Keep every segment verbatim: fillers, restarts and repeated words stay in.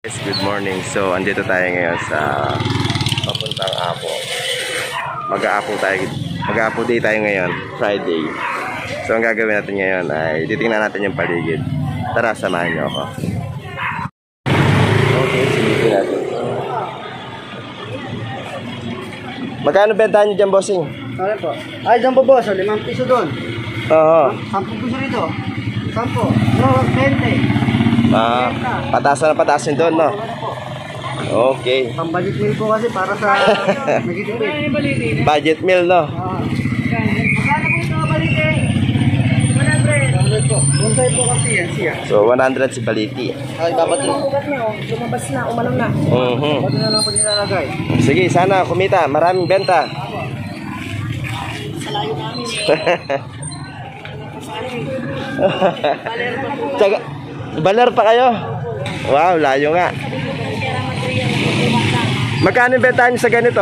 Good morning. So, andito tayo ngayon sa papuntang Apo. Mag-aapo tayo. Mag-aapo day tayo ngayon, Friday. So, ang gagawin natin ngayon ay titingnan natin yung paligid. Tara, samahan niyo ako. Okay, silipin natin. Magkano bentahan niyo dyan, bossing? Ano po? Ay, dyan po boss, limang piso doon. Oo. Sampung piso rito. Sampo. No, twenty. Ah, pataas na pataas yun doon, no? Okay. Pang-budget meal po kasi para sa nagtitipid. Budget meal, no? Ah. Magkano po ito balite? one hundred. one hundred po. Bonsai po kasi yan siya. So, one hundred si Baliti. Ay, dapat yun. Lumabas na, umalam na. Mhm. Ba't na lang po nilalagay? Sige, sana kumita. Maraming benta. Salayo namin eh. Tsaga, baler pa kayo? Wow, layo nga. Magkano bentahan niyo sa ganito?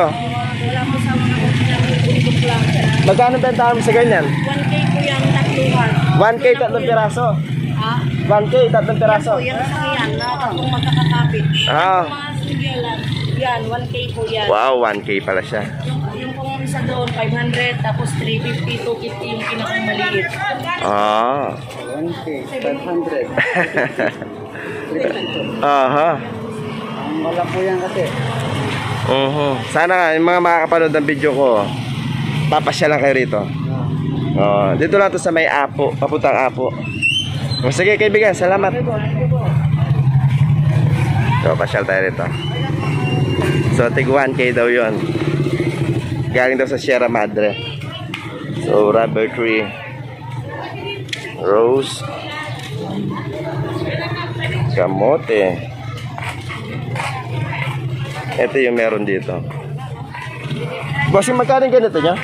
Magkano bentahan mo sa ganyan? one K po yung tatluhan. one K tatlong piraso. Ha? one K tatlong piraso. Yan po, yan sa yan. Na tatlong magkakakapit. Ah. Mga singalan. Yan, one K po yan. Wow, one K pala siya. Yung, yung pong isa doon, five hundred, tapos three fifty, two fifty yung pinakamaliit. Ah. one K, five hundred. Aha. Ang wala po yan kasi. Uh-huh. Sana nga, yung mga makakapanood ng video ko, papasya lang kayo rito. Oh, dito lang to sa may Apo, papuntang Apo. Oh, sige kaibigan, salamat. So, pasyal tayo rito. So, tig one K daw yun. Galing daw sa Sierra Madre. So, rubber tree, rose, kamote. Ito yung meron dito. Bossing, magkano yung ganito niya?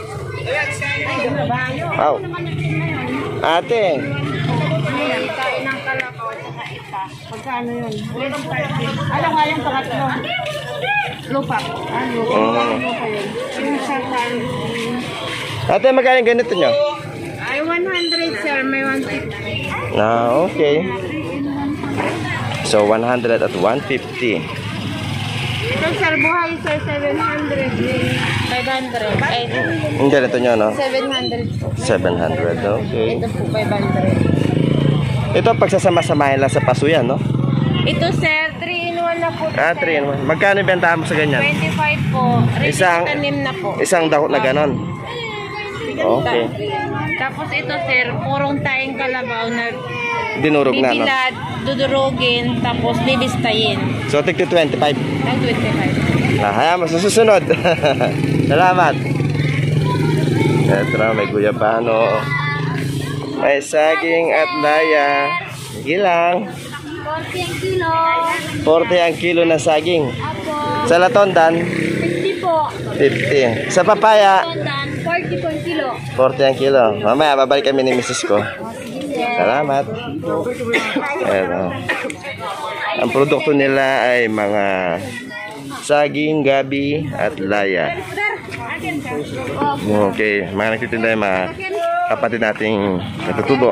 Wow. Ate. Kain ng kalakaw at saka isa. Pagkano yun? Alam nga yung pangatlo. Lupa. Ano? Oh. Lupa yun. Yung sa Ate, magkano yung ganito niya? ay one hundred sir, may one fifty. Ah, okay. So, one hundred at one fifty. Ito sir, buhay sir, seven hundred. five hundred. Ay, Yung ganito niya, no? seven hundred po. seven hundred, okay. Ito po, five hundred. Ito, pagsasama-samahin lang sa paso yan, no? Ito sir, three in one na po. Ah, three in one. Magkano yung bentahan mo sa ganyan? twenty-five po. Ready Isang- tanim na po. Isang dahon na ganon. Okay. Tapos ito sir, purong tayong kalabaw na Dinurog na, no? bibilad, dudurugin, tapos bibistayin. So, tig to twenty-five. Ng twenty-five. Ah, hayaan mo, susunod. Salamat. Ito na, may guyabano. May saging at laya. Sige lang. forty ang kilo. forty ang kilo na saging. Apo. Sa latondan, fifty po. fifty. Sa papaya, Tondan, forty po ang kilo. forty ang kilo. Mamaya, babalik kami ni misis ko. Salamat. Ayan, oh. Ang produkto nila ay mga saging, gabi, at laya. Okay, mga nagtitinda yung mga kapatid nating natutubo.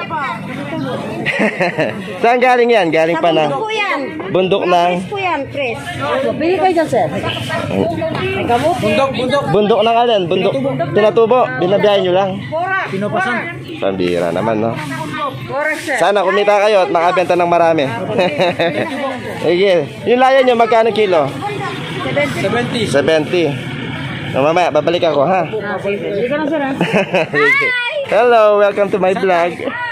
Saan galing yan? Galing pa na Po yan. bundok ng Po yan, Chris. Bili kayo dyan, sir. Bundok, bundok. bundok ng alin? Bundok Pinatubo. Binabiyahin nyo lang. Pinupasan. Pambira naman, no? Correct, sir. Sana kumita kayo at makabenta ng marami. Sige. Yung laya nyo, magkano kilo? seventy. seventy. No, mamaya, babalik ako, ha? Bili ka na, sir, ha? Sige. Hello, welcome to my vlog.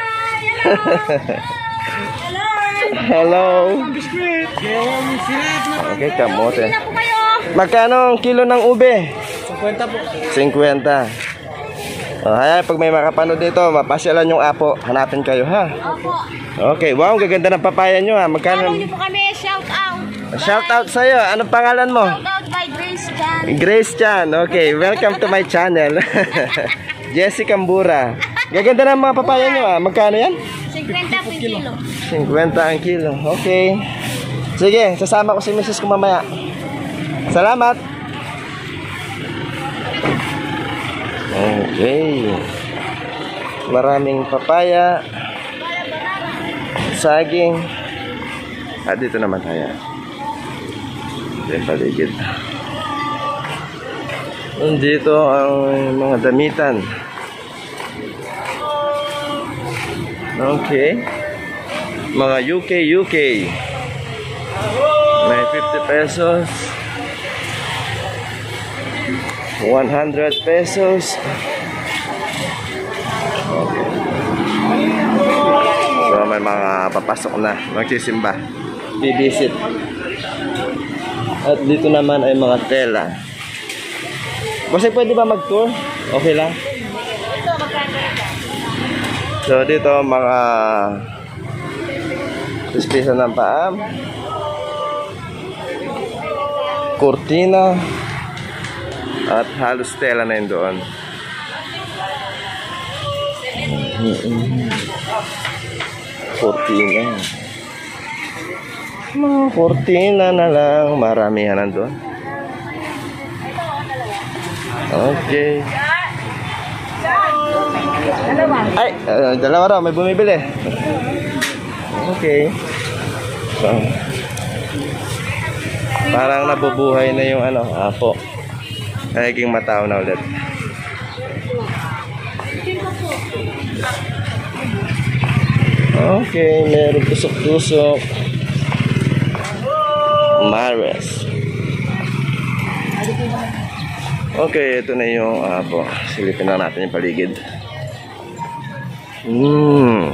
Hello. Biskuit. Yung silip na. Okay, kamote. Magkano ang kilo ng ube? fifty po. fifty. Oh, hay, pag may makapanood dito, mapasyalan yung Apo. Hanapin kayo, ha? Opo. Okay, wow, gaganda ng papaya nyo, ha? Magkano? Follow niyo po kami. Shout out. Shout out sa'yo. Anong pangalan mo? Shout out by Grace Chan. Grace Chan. Okay, welcome to my channel. Jessie Cambura. Gaganda ng mga papaya nyo, ha? Magkano yan? fifty po yung kilo. fifty ang kilo. Okay. Sige, sasama ko si missus ko mamaya. Salamat. Okay. Maraming papaya, saging. At dito naman tayo. Ito yung paligid. Nandito ang mga damitan. Okay. Mga U K, U K. May fifty pesos. one hundred pesos. Okay. So may mga papasok na, magsisimba, bibisit. At dito naman ay mga tela. Kasi pwede ba mag-tour? Okay lang. So dito mga pispisan ng paam, kurtina, at halos tela na yun doon. Kurtina. Mga kurtina na lang. Maramihan nandun. Okay. Ay, uh, dalawa raw. May bumibili. Okay. So, parang nabubuhay na yung ano, apo. Naging matao na ulit. Okay, meron tusok-tusok. Mares. Okay, ito na yung apo. Silipin na natin yung paligid. Hmm.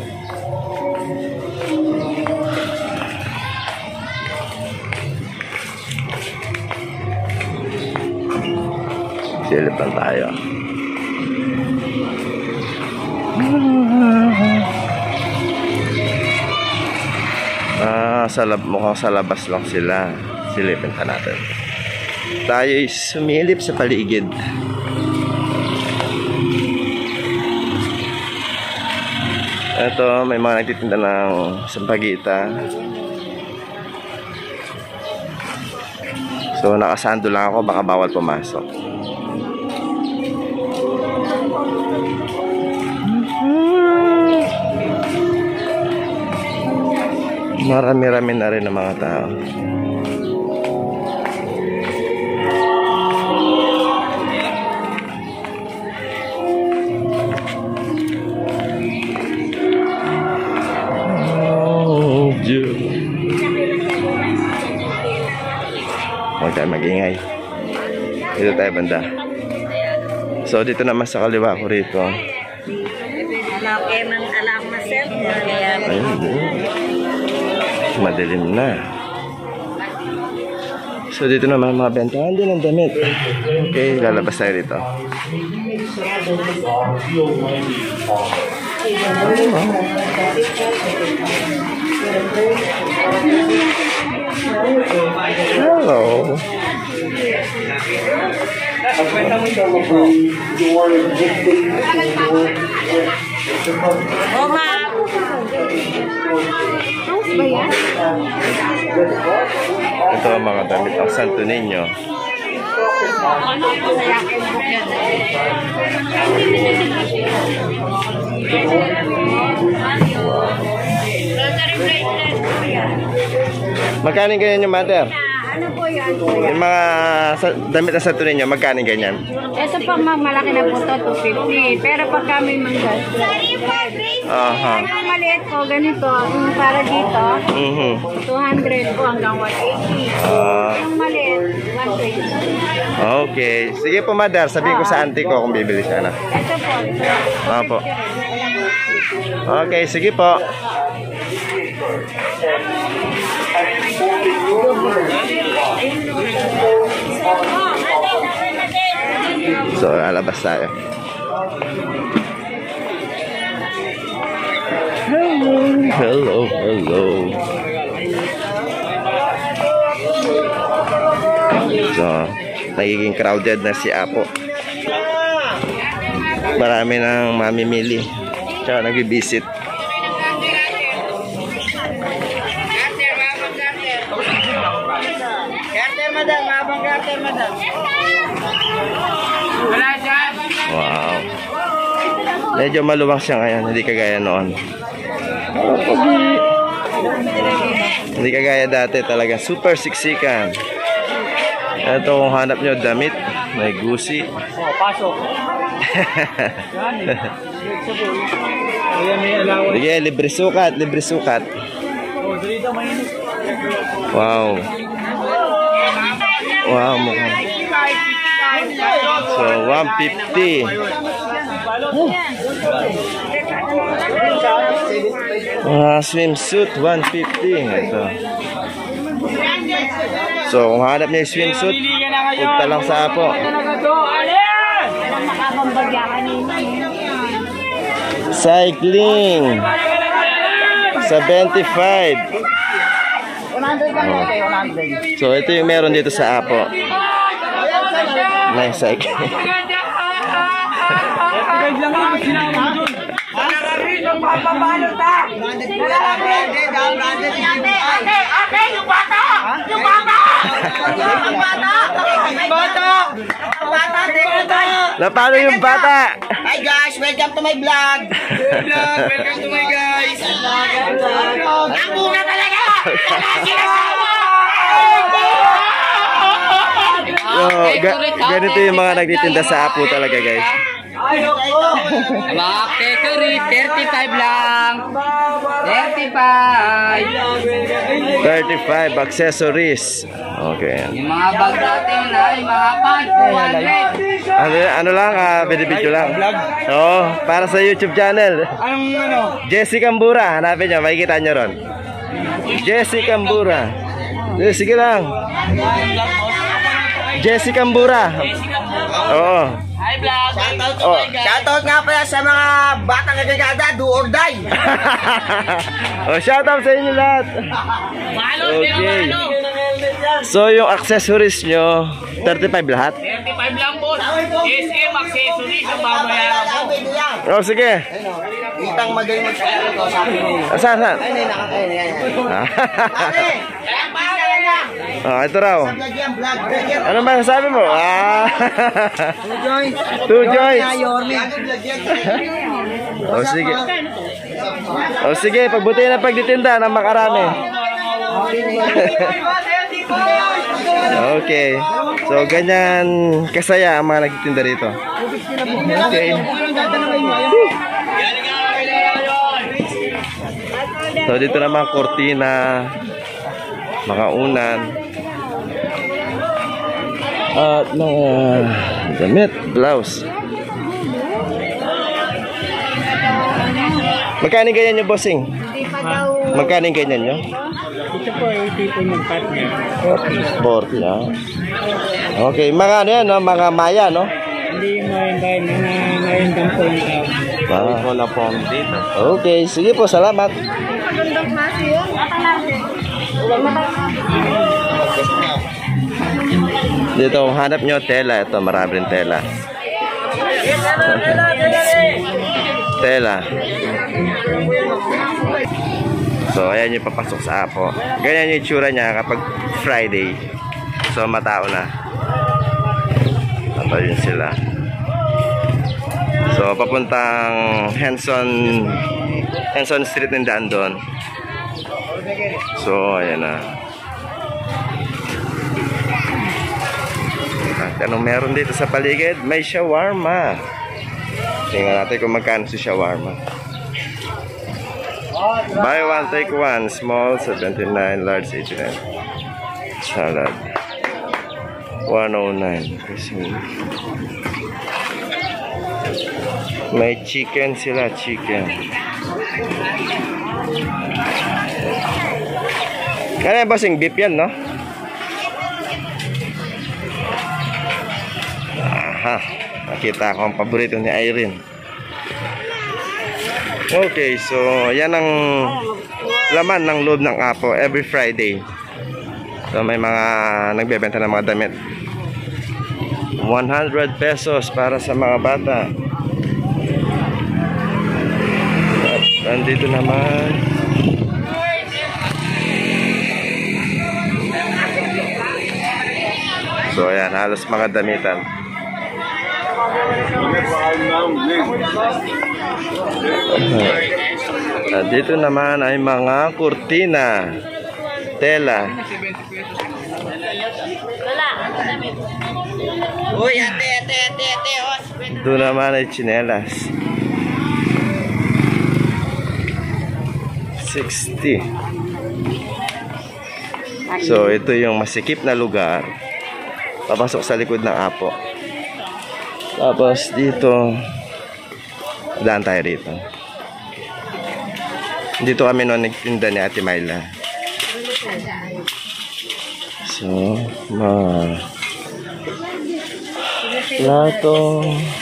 Silipan tayo. Ah, sa lab, mukhang sa labas lang sila. Silipin pa natin. Tayo'y sumilip sa paligid. Ito, may mga nagtitinda ng sampagita. So, nakasando lang ako, baka bawal pumasok. Marami-rami na rin ang mga tao. Oh, Diyos. Huwag tayo mag-ingay. Dito tayo banda. So, dito naman sa kaliwa ko rito. Alam ko man, alam ko myself. Ayun, madilim na. So dito naman mga bentahan din ng damit. Okay, lalabas tayo dito. Hello. Oh, ma. Ito ang mga damit ng Santo Niño. Magkano ganyan yung mother? Ano po yan? Yung mga sa, damit ng Santo Niño, magkano ganyan? Ito pang malaki na po to, two fifty. Pero pag kami manggas, Aha. yung maliit po, ganito, yung para dito, Mhm. two hundred po hanggang one eighty. Ah, Yung maliit, one twenty. okay. Sige po, mother. Sabihin ko sa auntie ko kung bibili siya na. Ito po, ito. Opo. Okay, sige po. So, alabas tayo. Hello, hello, hello. So, nagiging crowded na si Apo. Marami nang mamimili. Tsaka nag-visit. Garter, madam. Mabang garter, madam. Wala dyan. Wow. Medyo maluwang siya ngayon, hindi kagaya noon. Hindi kagaya dati, talaga super siksikan. Ito kung hanap nyo damit, may gusi. Oh, pasok. Yan eh. Ayan, may alawan. Sige, libre sukat, libre sukat. Oh, dito mainit. Wow. Wow, mukhang. So, one fifty. Ah, swimsuit, one fifty. Ito. So, kung hanap niya yung swimsuit, punta lang sa Apo. Cycling. seventy-five. So, ito yung meron dito sa Apo. Nice cycling. Napalo yung bata? Hi guys, welcome to my vlog. Vlog, welcome to my guys. Ang bunga talaga. So, ga ganito yung mga nagtitinda sa Apo talaga, guys. Mga accessories, thirty-five lang. thirty-five. thirty-five accessories. Okay. Yung mga bag natin ay mga pants, two hundred. Ano, ano lang, ah, video lang. Oo, para sa YouTube channel. Anong ano? Jesse Cambura, hanapin nyo, makikita nyo ron. Jesse Cambura. Eh, sige lang. Jesse Cambura. Oo. Hi vlog. Shoutout to Oh. my guys. Shoutout nga pala sa mga batang nagagada, do or die. Oh, shout out sa inyo lahat. Okay. So, yung accessories nyo, thirty-five lahat? thirty-five lang po. S M accessories ang babayaran mo. Oh, sige. Itang magaling magsasabi ko sa akin. Ah, Saan, saan? Ay, nakakain na yan. Ah. Kaya para lang. Oh, ito raw. Vlog yan, vlog. Ano ba sabi mo? Ah. Two joints. Two joints. Yorme. Oh, sige. Oh, sige. Pagbutihin na pagtitinda ng makarami. Okay. So, ganyan kasaya ang mga nagtitinda rito. Okay. So, dito naman kortina, mga unan, at mga damit, blouse. Magkano ganyan nyo, bossing? Magkano ganyan nyo? Ito po yung tipo ng partner. forty, ah. Okay, mga ano yan, no? Mga maya, no? Hindi yung mga dahil mga ngayon lang po yung tao. Ah, wala po ang dito. Okay, sige po, salamat. Magandang klase yun. Dito, kung hanap nyo tela, ito, marami rin tela. Tela. So, ayan yung papasok sa Apo. Ganyan yung itsura niya kapag Friday. So, matao na. Ito yun sila. So, papuntang Henson Henson Street ng daan doon. So, ayan na. At anong meron dito sa paligid? May shawarma. Tingnan natin kung magkano si shawarma. Buy one, take one. Small, seventy-nine. Large, eighty-nine. Salad, one oh nine. May chicken sila, chicken. Ano yung bossing? Beef yan, no? Aha. Nakita ko ang paborito ni Irene. Okay, so yan ang laman ng loob ng Apo every Friday. So may mga nagbebenta ng mga damit. one hundred pesos para sa mga bata. At nandito naman so ayan, halos mga damitan. At dito naman ay mga kurtina. tela. Uy, ate, ate, ate, ate, oh. Doon naman ay tsinelas. sixty. So, ito yung masikip na lugar. Papasok sa likod ng Apo. Tapos dito, daan tayo rito. Dito kami noon nagtinda ni Ate Myla. So, ma plato.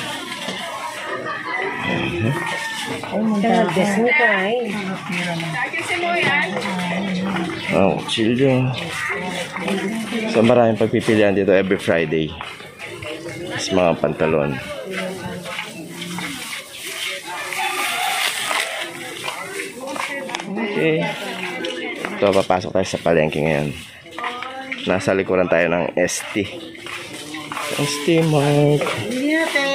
Oh, children. So, maraming pagpipilian dito every Friday. Mas mga pantalon. Okay. Ito, papasok tayo sa palengke ngayon. Nasa likuran tayo ng S T. S T Mart. Hindi ate.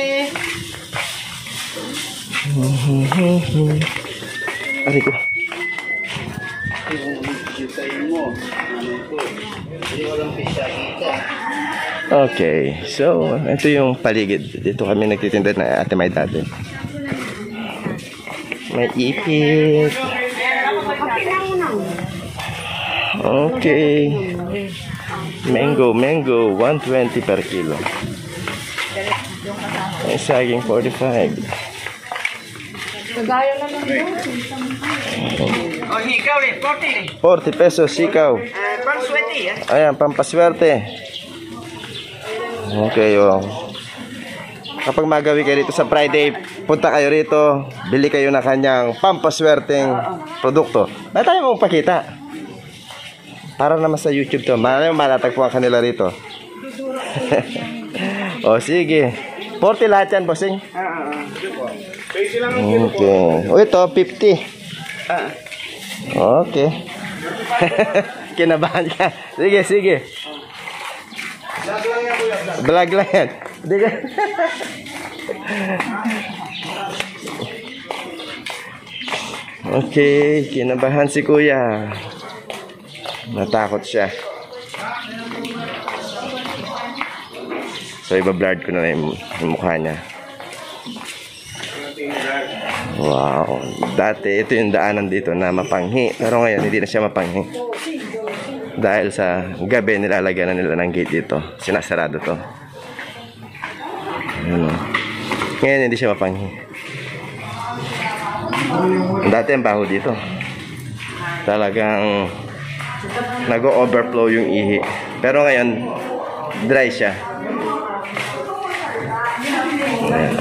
Ari ko. Okay, so ito yung paligid. Dito kami nagtitinda na Ate May dati. May ipit. Okay. Mango, mango, one twenty per kilo. May saging, forty-five. Kagaya na lang yun. Oh, ikaw eh, forty. forty pesos, sikaw. Ah, panswerte eh. Ayan, pampaswerte. Okay, oh. Kapag magawi kayo rito sa Friday, punta kayo rito, bili kayo na kanyang pampaswerteng produkto. May tayo mong pakita. Para naman sa YouTube to. Maraming malatagpuan kanila rito. O, sige. forty lahat yan, bossing. Okay. O, ito, fifty. Okay. Kinabahan ka. Sige, sige. Vlog lang yan. Hindi ka. Okay, kinabahan si kuya. Natakot siya. So, iba-blurred ko na yung, yung mukha niya. Wow. Dati, ito yung daanan dito na mapanghi. Pero ngayon, hindi na siya mapanghi. Dahil sa gabi, nilalagyan na nila ng gate dito. Sinasarado to. Ano. Ngayon, hindi siya mapanghi. Dati, ang baho dito. Talagang nag-overflow yung ihi. Pero ngayon, dry siya. Ayan.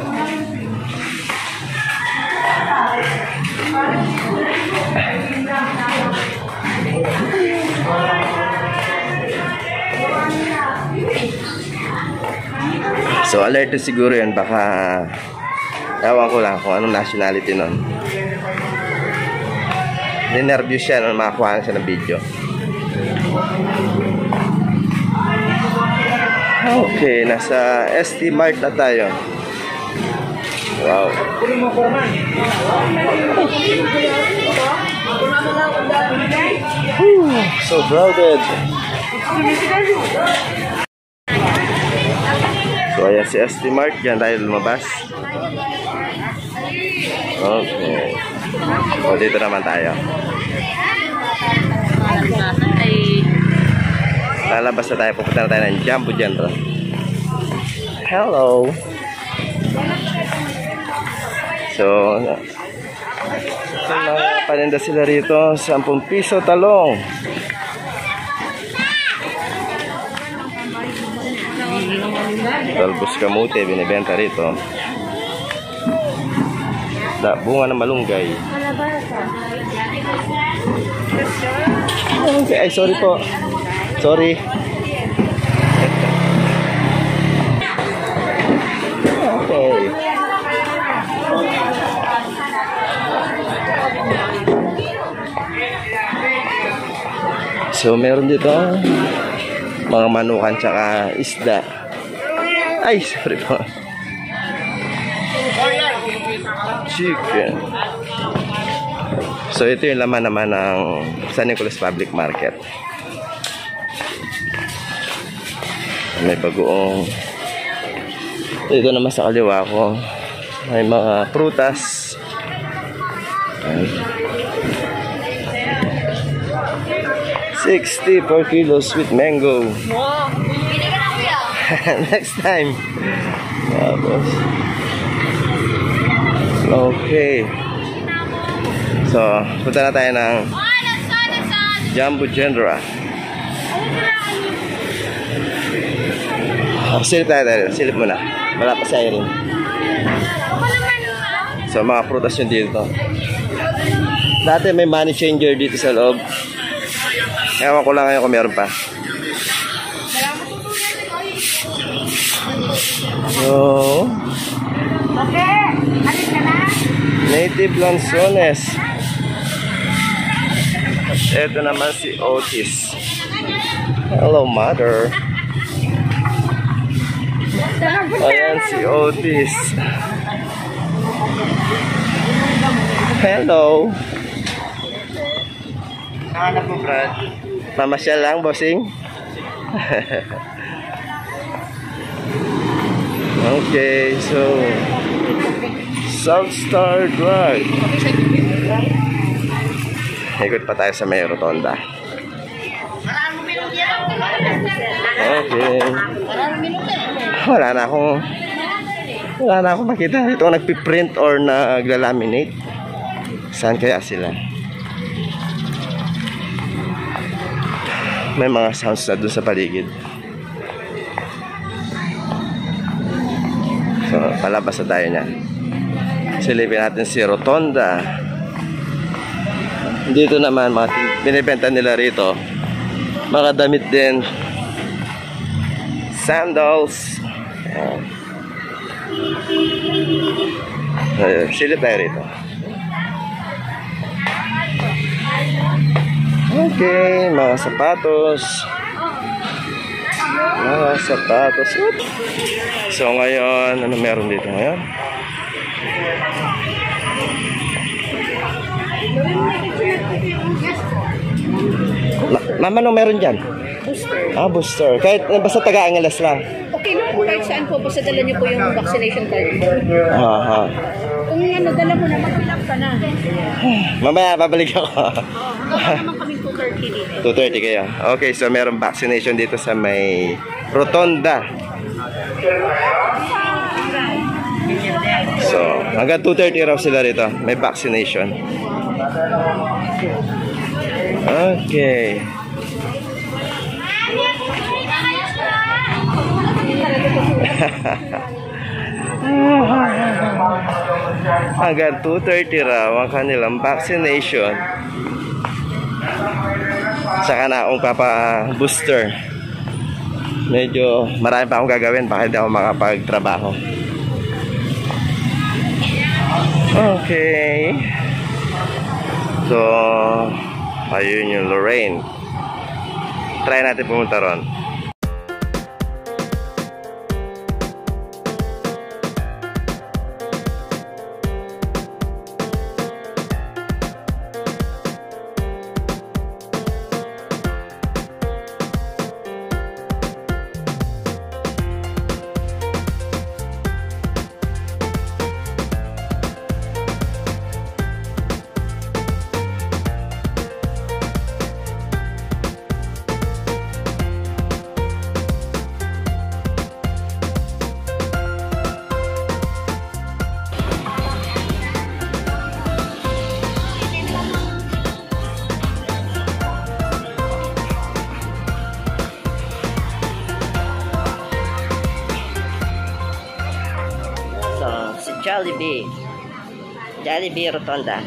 So, alert siguro yan. Baka, ewan ko lang kung anong nationality nun. Ninervous siya nung makakuha na siya ng video. Okay, nasa S T Mart na tayo. Wow. Whew, so crowded. So, ayan si S T Mart. Diyan tayo lumabas. Okay. O, dito naman tayo. Lalabas na tayo. Pupunta na tayo ng Jumbo General. Hello. So, so mga paninda sila rito. Sampung piso talong. Talbos kamote. Binibenta rito. Da, bunga ng malunggay. Okay, ay sorry po. Sorry. Okay. So meron dito mga manukan tsaka isda. Ay, sorry po. Chicken. So ito yung laman naman ng San Nicolas Public Market. May bagoong. Dito naman sa kaliwa ko, may mga prutas. Ayan. sixty per kilo sweet mango. Next time. Tapos. Okay. So, punta na tayo ng Jumbo Gendra. Oh, silip tayo tayo. Silip muna. Wala pa sa Irene. So, mga prutas yun dito. Dati may money changer dito sa loob. Ewan ko lang ngayon kung meron pa. So, Okay, alis ka na. native lanzones. Ito naman si Otis. Hello, mother. Ayan si Otis. Hello. Hanap mo, Brad. Mamasyal lang, bossing. Okay, so South Star Drive. Ikot pa tayo sa may rotonda. Okay. Wala na akong Wala na akong makita. Ito ang nagpiprint or naglalaminate. Saan kaya sila? May mga sounds na dun sa paligid. So, palabas na tayo niya. Silipin natin si Rotonda. Dito naman, mga binibenta nila rito. Mga damit din. Sandals. Ayan. Ayan, silip tayo rito. Okay, mga sapatos. Mga sapatos. Oops. So ngayon, ano meron dito ngayon? Ma Mama, ano meron dyan? Booster. Ah, booster. Kahit basta taga-Angeles lang. Okay lang po kahit saan po. Basta dala niyo po yung vaccination card. Aha. Kung ano, dala mo na, mag-fill ka na. Mamaya, babalik ako. Oo, hanggang naman kami two thirty dito. two thirty kayo. Okay, so meron vaccination dito sa may Rotonda. So, hanggang two thirty raw sila rito. May vaccination. Okay. Hanggang two thirty raw ang kanilang vaccination. Saka na akong papa-booster. Medyo marami pa akong gagawin. Baka hindi ako makapagtrabaho. Okay. So, ayun yung Lorraine. Try natin pumunta ron. Jollibee. Jollibee Rotonda.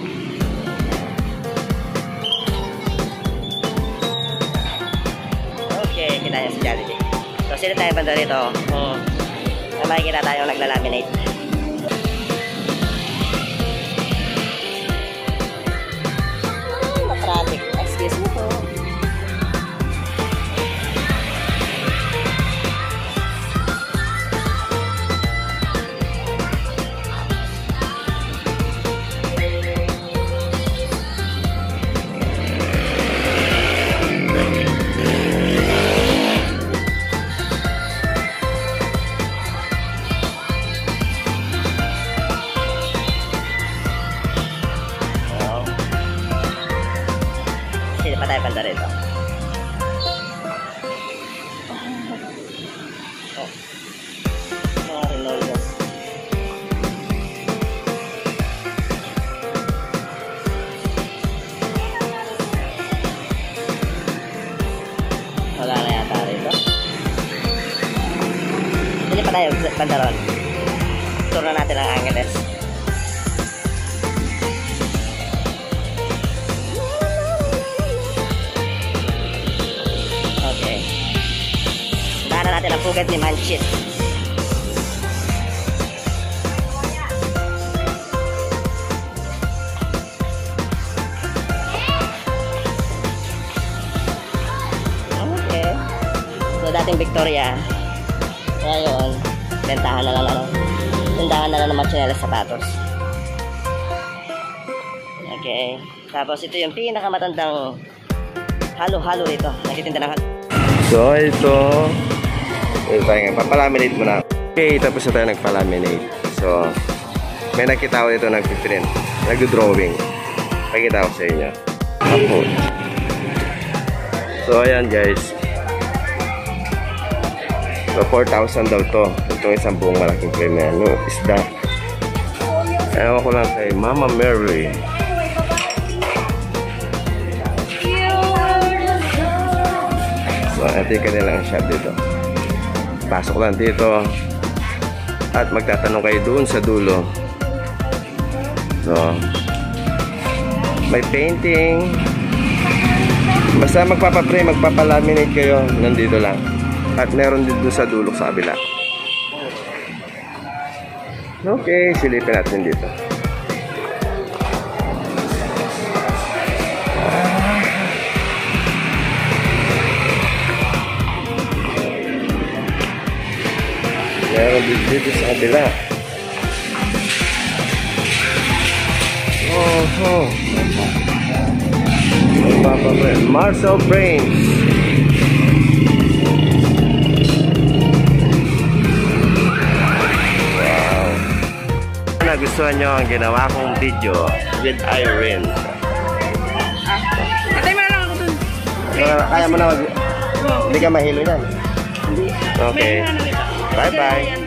Okay, kita niya sa Jollibee. So, sila tayo banda rito. Hmm. Makikita tayo naglalaminate. Traffic. Excuse me po. pa tayo, bandaron. Tour na natin ang Angeles. Okay. Daanan natin ang pugad ni Manchit. Okay. So, dating Victoria. Ngayon, bentahan na lang ano. Tindahan na lang ng mga tsinelas sapatos. Okay. Tapos ito yung pinakamatandang halo-halo rito. Nagtitinda ng halo. So, ito. Ito tayo nga. Papalaminate muna. Okay, tapos na tayo nagpalaminate. So, may nakita ko dito nag-print. Nag-drawing. Pakita ko sa inyo. Apo. So, ayan guys. So, four thousand daw to. Itong isang buong malaking premium. Ano, isda. Ewan ko lang kay Mama Mary. So, ito yung kanilang shop dito. Pasok lang dito. At magtatanong kayo doon sa dulo. So, may painting. Basta magpapapray, magpapalaminate kayo. Nandito lang. At meron din doon sa dulo sa kabila. Okay, silipin natin dito. Meron din dito sa kabila. Oh, oh. Marcel Brains. Nagustuhan nyo ang ginawa kong video with Irene. Ah, atay mo na lang ako dun. Uh, kaya mo na mag... Hindi ka mahilo yan. Okay. Bye-bye.